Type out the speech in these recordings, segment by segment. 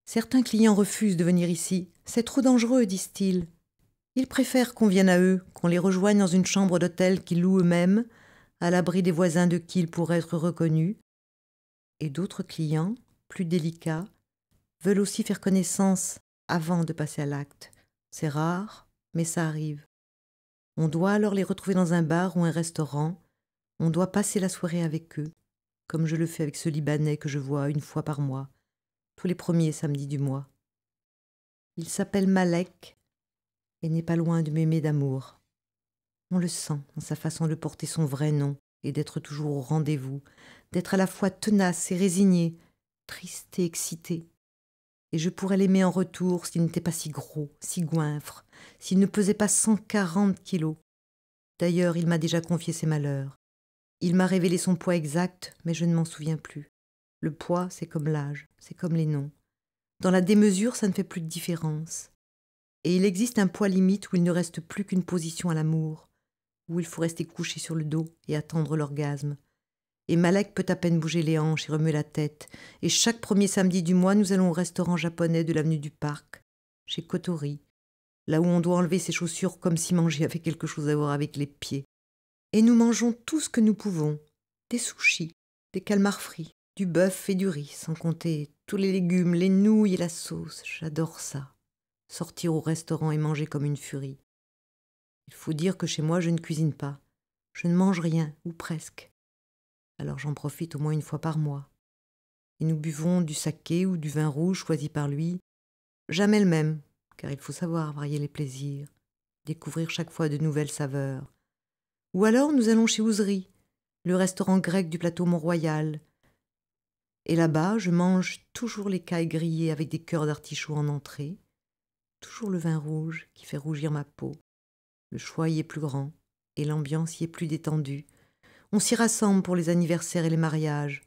Certains clients refusent de venir ici. C'est trop dangereux, disent-ils. Ils préfèrent qu'on vienne à eux, qu'on les rejoigne dans une chambre d'hôtel qu'ils louent eux-mêmes, à l'abri des voisins de qui ils pourraient être reconnus. Et d'autres clients, plus délicats, veulent aussi faire connaissance avant de passer à l'acte. C'est rare, mais ça arrive. On doit alors les retrouver dans un bar ou un restaurant. On doit passer la soirée avec eux, comme je le fais avec ce Libanais que je vois une fois par mois, tous les premiers samedis du mois. Il s'appelle Malek et n'est pas loin de m'aimer d'amour. On le sent dans sa façon de porter son vrai nom et d'être toujours au rendez-vous, d'être à la fois tenace et résigné, triste et excité. Et je pourrais l'aimer en retour s'il n'était pas si gros, si goinfre, s'il ne pesait pas 140 kilos. D'ailleurs, il m'a déjà confié ses malheurs. Il m'a révélé son poids exact, mais je ne m'en souviens plus. Le poids, c'est comme l'âge, c'est comme les noms. Dans la démesure, ça ne fait plus de différence. Et il existe un poids limite où il ne reste plus qu'une position à l'amour, où il faut rester couché sur le dos et attendre l'orgasme. Et Malek peut à peine bouger les hanches et remuer la tête. Et chaque premier samedi du mois, nous allons au restaurant japonais de l'avenue du Parc, chez Kotori, là où on doit enlever ses chaussures comme si manger avait quelque chose à voir avec les pieds. Et nous mangeons tout ce que nous pouvons. Des sushis, des calmars frits, du bœuf et du riz, sans compter tous les légumes, les nouilles et la sauce. J'adore ça. Sortir au restaurant et manger comme une furie. Il faut dire que chez moi, je ne cuisine pas. Je ne mange rien, ou presque. Alors j'en profite au moins une fois par mois. Et nous buvons du saké ou du vin rouge choisi par lui. Jamais le même, car il faut savoir varier les plaisirs, découvrir chaque fois de nouvelles saveurs. Ou alors nous allons chez Ouzri, le restaurant grec du plateau Mont-Royal. Et là-bas, je mange toujours les cailles grillées avec des cœurs d'artichaut en entrée, toujours le vin rouge qui fait rougir ma peau. Le choix y est plus grand et l'ambiance y est plus détendue. On s'y rassemble pour les anniversaires et les mariages.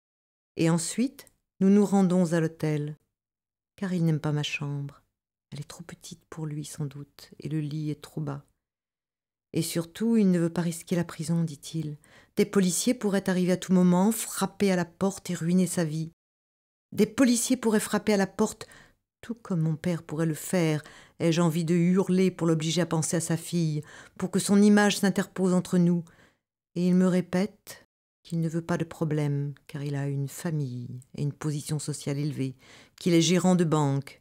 Et ensuite, nous nous rendons à l'hôtel, car il n'aime pas ma chambre. Elle est trop petite pour lui, sans doute, et le lit est trop bas. Et surtout, il ne veut pas risquer la prison, dit-il. Des policiers pourraient arriver à tout moment, frapper à la porte et ruiner sa vie. Des policiers pourraient frapper à la porte, tout comme mon père pourrait le faire. Ai-je envie de hurler pour l'obliger à penser à sa fille, pour que son image s'interpose entre nous. Et il me répète qu'il ne veut pas de problème, car il a une famille et une position sociale élevée, qu'il est gérant de banque.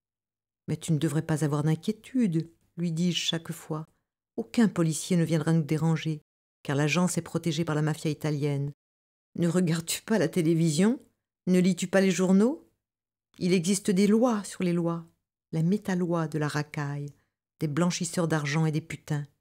« Mais tu ne devrais pas avoir d'inquiétude, lui dis-je chaque fois. Aucun policier ne viendra nous déranger, car l'agence est protégée par la mafia italienne. Ne regardes-tu pas la télévision? Ne lis-tu pas les journaux? Il existe des lois sur les lois, la métaloi de la racaille, des blanchisseurs d'argent et des putains.